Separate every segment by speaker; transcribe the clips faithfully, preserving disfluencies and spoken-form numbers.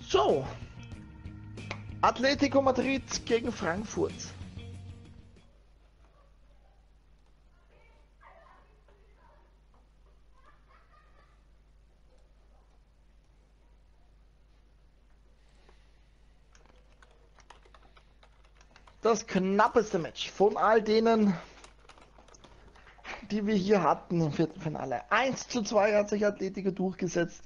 Speaker 1: So, Atletico Madrid gegen Frankfurt. Das knappeste Match von all denen, die wir hier hatten im Viertelfinale. eins zu zwei hat sich Atletico durchgesetzt.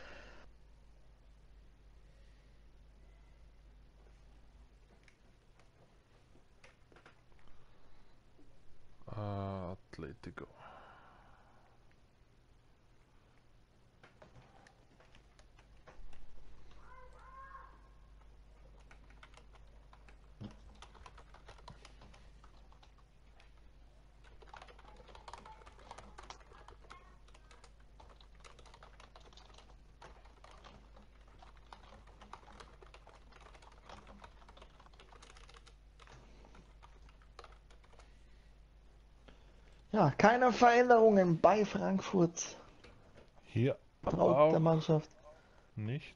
Speaker 2: Atletico.
Speaker 1: Ja, keine Veränderungen bei Frankfurt.
Speaker 2: Hier
Speaker 1: Traut
Speaker 2: auch
Speaker 1: der Mannschaft.
Speaker 2: nicht.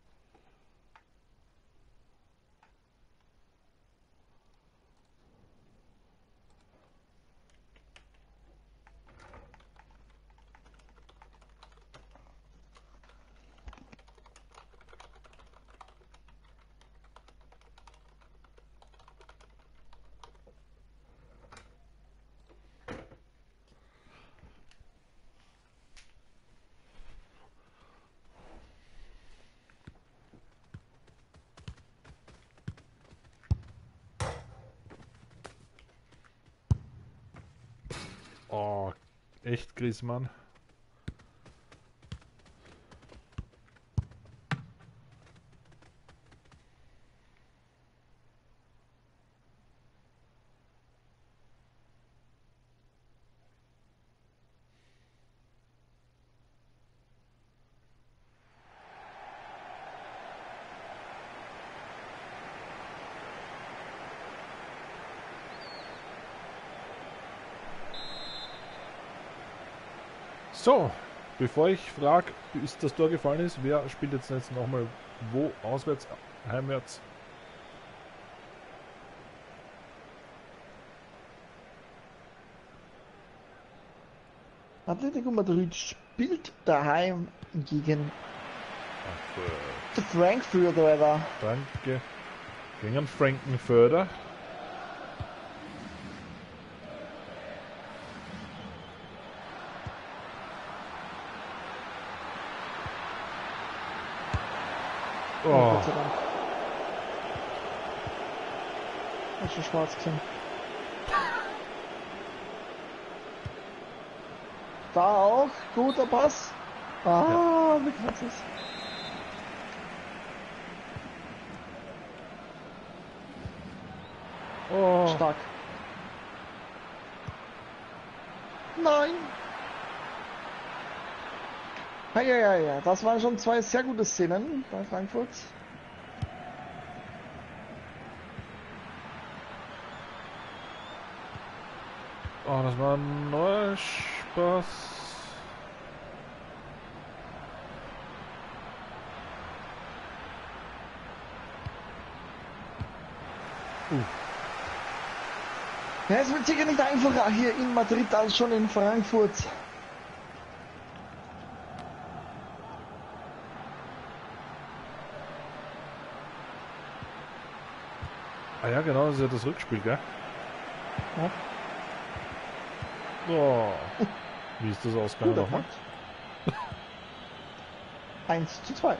Speaker 2: Oh, echt Griezmann. So, bevor ich frage, bis das Tor gefallen ist, wer spielt jetzt, jetzt nochmal wo? Auswärts, heimwärts?
Speaker 1: Atletico Madrid spielt daheim gegen
Speaker 2: Ach, äh,
Speaker 1: Frankfurt, oder?
Speaker 2: danke. Gegen Frankenförder.
Speaker 1: Oh,
Speaker 2: Oh,
Speaker 1: Gott sei Dank. Das ist schon schwarz gesehen. Da auch, guter Pass. Ah, wie krass ist.
Speaker 2: oh.
Speaker 1: Stark. Nein. Ja, ja, ja, ja. Das waren schon zwei sehr gute Szenen bei Frankfurt.
Speaker 2: Oh, das war ein neuer Spaß. Uh.
Speaker 1: Ja, es wird sicher nicht einfacher hier in Madrid als schon in Frankfurt.
Speaker 2: Ah ja, genau, das ist ja das Rückspiel, gell?
Speaker 1: Ja.
Speaker 2: Oh. Wie ist das ausgegangen
Speaker 1: Guter
Speaker 2: nochmal?
Speaker 1: Punkt. eins zu zwei.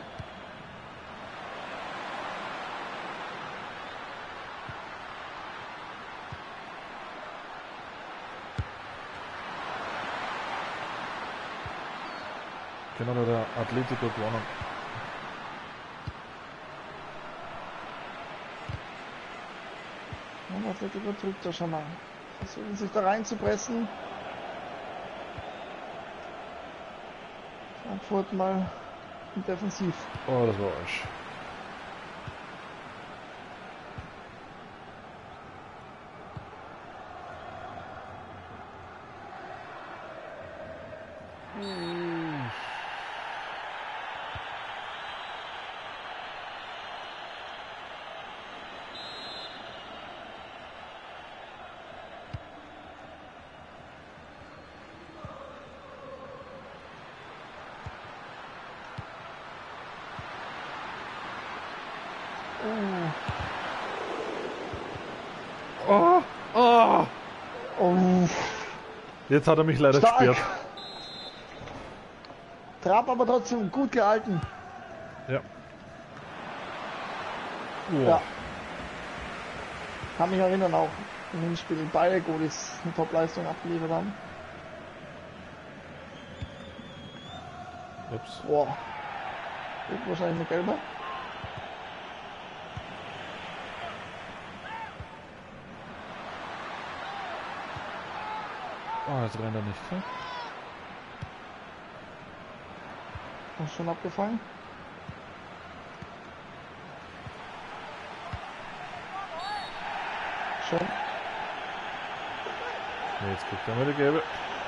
Speaker 2: Genau, da hat der Atletico gewonnen.
Speaker 1: Ja, Atletico drückt da schon mal. Versuchen sich da reinzupressen. Frankfurt mal defensiv.
Speaker 2: Oh, das war Arsch. Oh, oh.
Speaker 1: Oh.
Speaker 2: Jetzt hat er mich leider
Speaker 1: Stark.
Speaker 2: gesperrt.
Speaker 1: Trapp aber trotzdem gut gehalten.
Speaker 2: Ja. Oh.
Speaker 1: Ja. Kann mich erinnern auch im Hinspiel. Beide Goalies eine Top-Leistung abgeliefert haben.
Speaker 2: Ups.
Speaker 1: Boah. Wird wahrscheinlich eine gelbe.
Speaker 2: Oh, jetzt rennt er nicht. Hm?
Speaker 1: Ist schon abgefallen. Schön.
Speaker 2: Jetzt kriegt er mal die gelbe.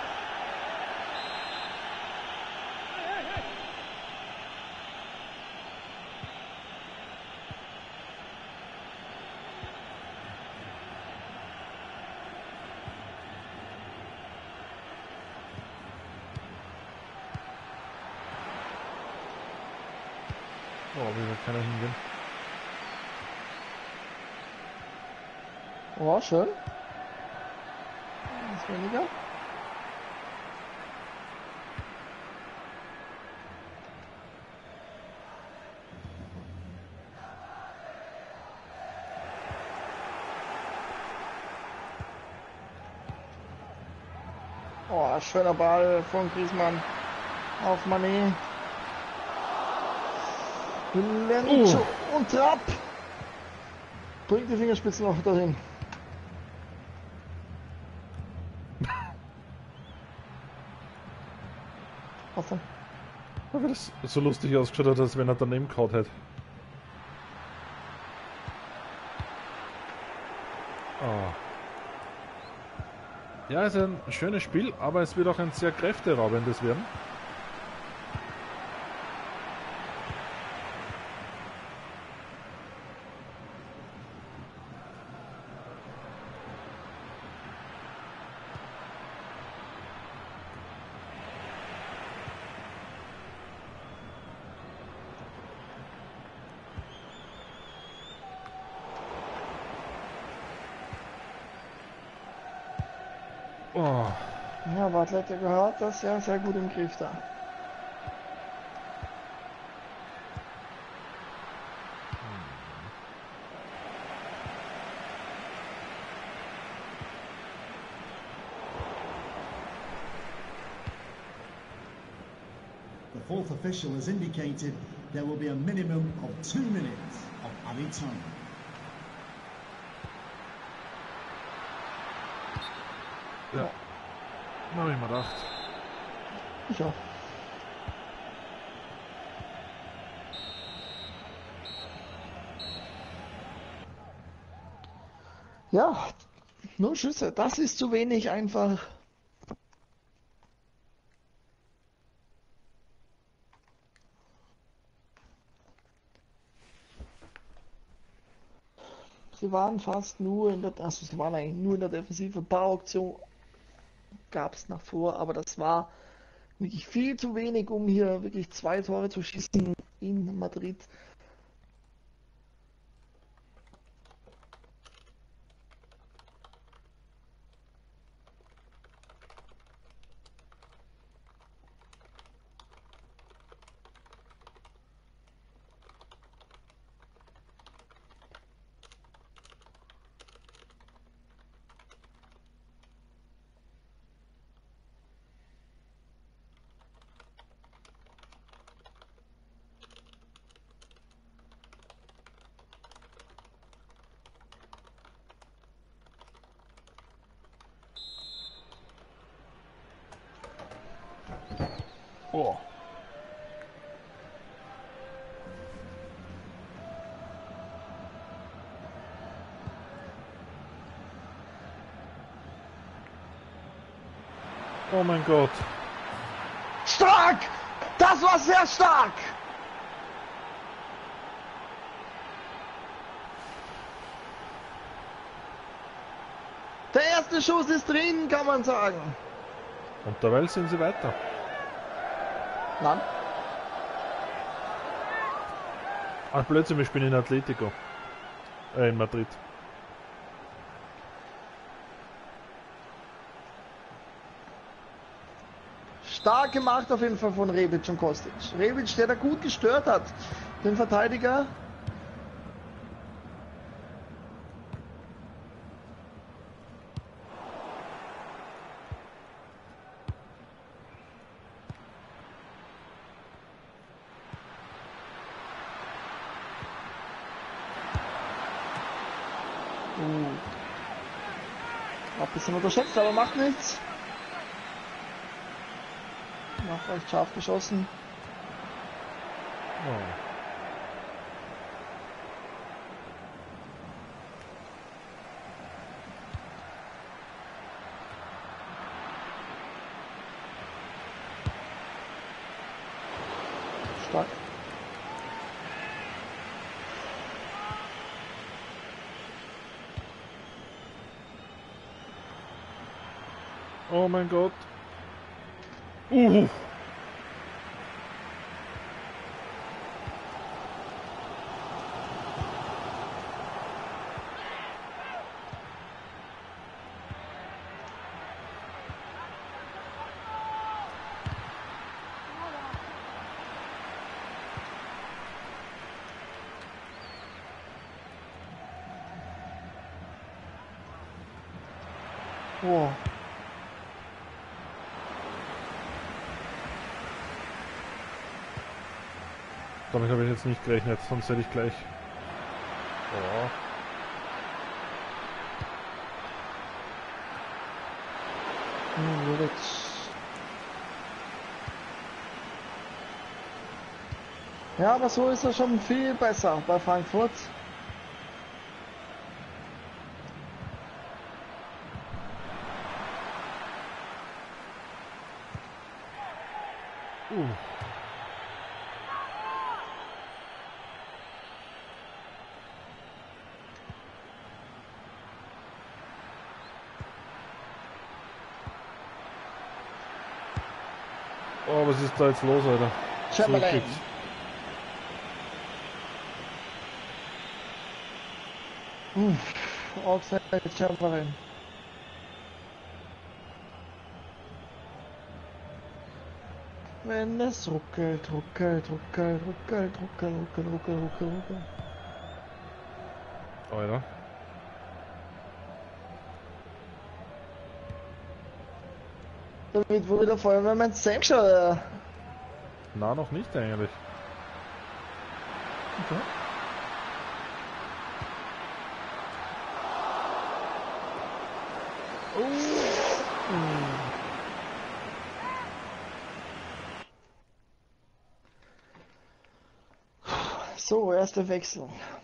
Speaker 2: Oh, wie weit kann er hingehen?
Speaker 1: Oh, schön. Ist weniger. Oh, schöner Ball von Griezmann auf Mané. Lenzo
Speaker 2: Uh.
Speaker 1: und Trapp. Bringt die Fingerspitzen noch dahin. Was denn?
Speaker 2: Weil das so lustig ausgeschaut hat, als wenn er daneben gehauen hätte. Oh. Ja, es ist ein schönes Spiel, aber es wird auch ein sehr kräfteraubendes werden. Oh.
Speaker 1: Ja, aber Atletico gehört das ja sehr gut im Griff da.
Speaker 3: The fourth official has indicated there will be a minimum of two minutes of added time.
Speaker 2: Ja. Hab ich mir gedacht.
Speaker 1: Ich auch. Ja, nur Schüsse, das ist zu wenig einfach. Sie waren fast nur in der, also sie waren eigentlich nur in der Defensive. Ein paar Aktionen gab es nach vor, aber das war wirklich viel zu wenig, um hier wirklich zwei Tore zu schießen in Madrid.
Speaker 2: Oh. Oh mein Gott.
Speaker 1: Stark! Das war sehr stark! Der erste Schuss ist drin, kann man sagen.
Speaker 2: Und derweil sind sie weiter.
Speaker 1: Nein.
Speaker 2: Ach, plötzlich, ich bin in Atletico. Äh, in Madrid.
Speaker 1: Stark gemacht auf jeden Fall von Rebic und Kostic. Rebic, der da gut gestört hat, den Verteidiger. Uh. Auch ein bisschen unterschätzt, aber macht nichts. Macht recht scharf geschossen.
Speaker 2: Oh.
Speaker 1: Stark.
Speaker 2: Oh mein Gott. Uh.
Speaker 1: Oh.
Speaker 2: Damit habe ich jetzt nicht gerechnet, sonst hätte ich gleich. Oh.
Speaker 1: Hm, ja, aber so ist er schon viel besser bei Frankfurt.
Speaker 2: Uh. Oh, was ist da jetzt los, Alter?
Speaker 1: Chamberlain. Uff, Offside Chamberlain. Wenn es ruckelt, ruckelt, ruckelt, ruckelt, ruckelt, ruckelt, ruckelt, ruckelt, ruckelt.
Speaker 2: Alter.
Speaker 1: Damit wurde der Feuerwehrmann Sam schon. Äh.
Speaker 2: Na, noch nicht eigentlich.
Speaker 1: Okay. Oh. Hm. So, erster Wechsel.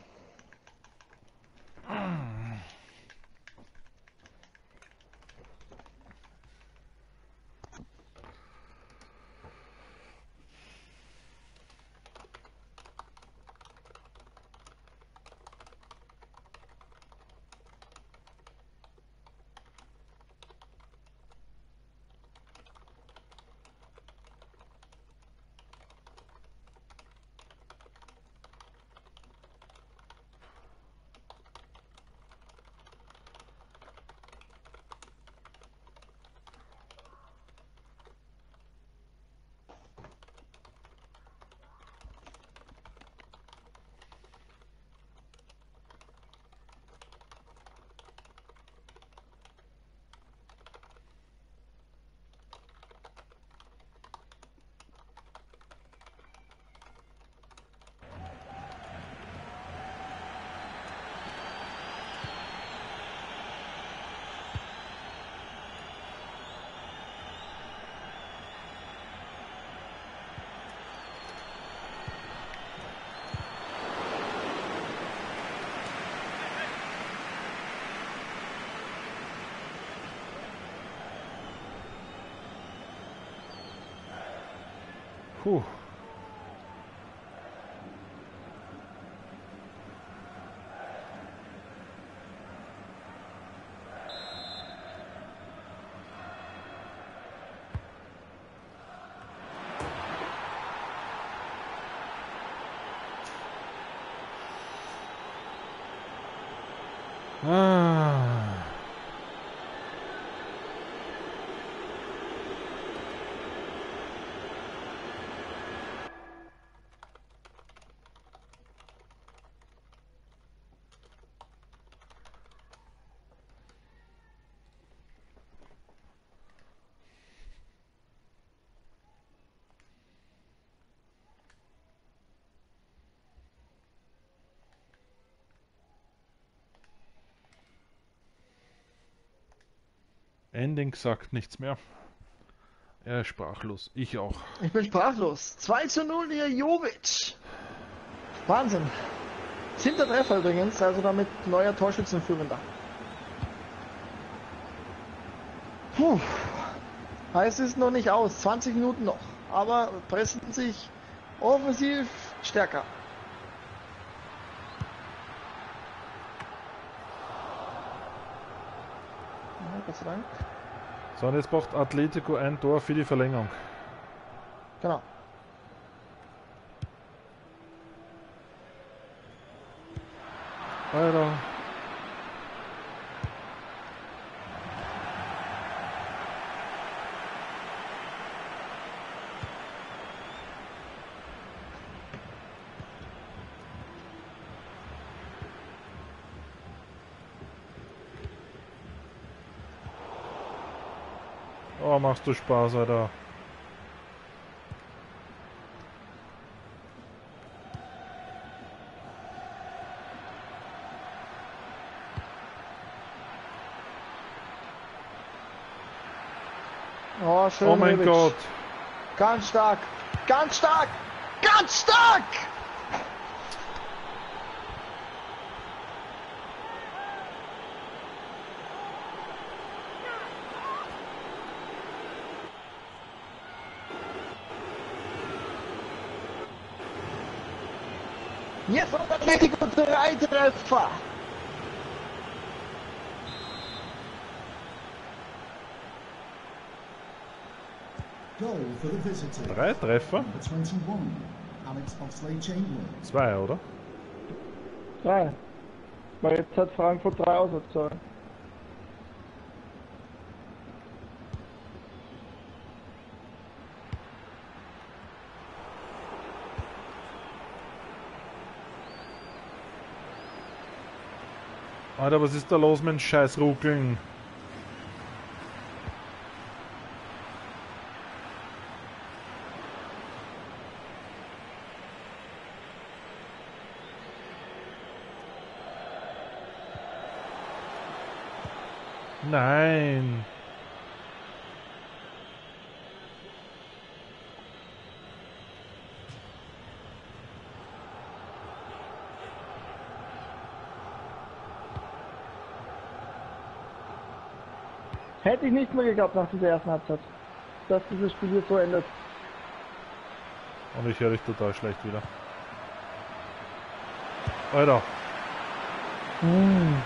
Speaker 2: Puh. Ah. Ending sagt nichts mehr. Er ist sprachlos. Ich auch.
Speaker 1: Ich bin sprachlos. zwei zu null hier, Jovic. Wahnsinn. Zehnter Treffer übrigens, also damit neuer Torschützenführender. Puh. Heißt es noch nicht aus. zwanzig Minuten noch. Aber pressen sich offensiv stärker. Ja, Gott sei Dank.
Speaker 2: So, und jetzt braucht Atletico ein Tor für die Verlängerung.
Speaker 1: Genau.
Speaker 2: Alter. Oh, machst du Spaß, Alter.
Speaker 1: Oh, schön.
Speaker 2: Oh mein
Speaker 1: Rebic.
Speaker 2: Gott.
Speaker 1: Ganz stark. Ganz stark. Ganz stark. Jetzt hat Atletico drei Treffer.
Speaker 3: Goal for the visitors.
Speaker 2: Drei Treffer?
Speaker 3: Number twenty-one, Alex Oxlade-Chamberlain.
Speaker 2: Zwei, oder?
Speaker 1: Drei. Weil jetzt hat Frankfurt drei Auswärtstore.
Speaker 2: Alter, was ist da los mit dem scheiß Ruckeln? Nein.
Speaker 1: Hätte ich nicht mehr geglaubt nach dieser ersten Halbzeit, dass dieses Spiel hier so endet.
Speaker 2: Und ich höre dich total schlecht wieder. Alter.
Speaker 1: Hm.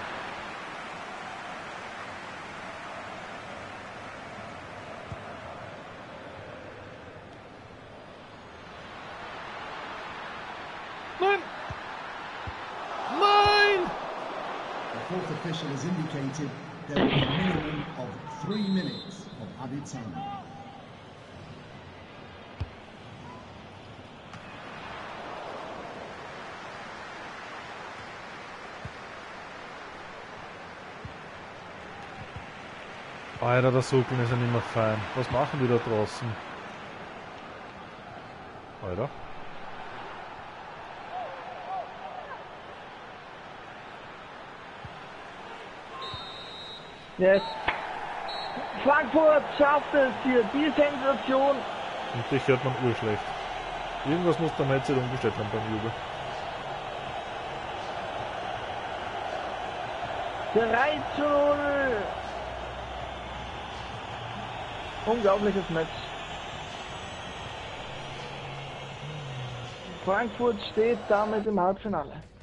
Speaker 2: Nein! Nein!
Speaker 3: The fourth official has indicated there will be a minimum of three minutes of added time.
Speaker 2: Alter, das Ruckeln ist ja nicht mehr fein. Was machen die da draußen? Alter.
Speaker 1: Yes. Frankfurt schafft es hier, die Sensation.
Speaker 2: Und dich hört man urschlecht. Irgendwas muss der Headset umgestellt haben beim Jubel.
Speaker 1: drei zu null. Unglaubliches Match. Frankfurt steht damit im Halbfinale.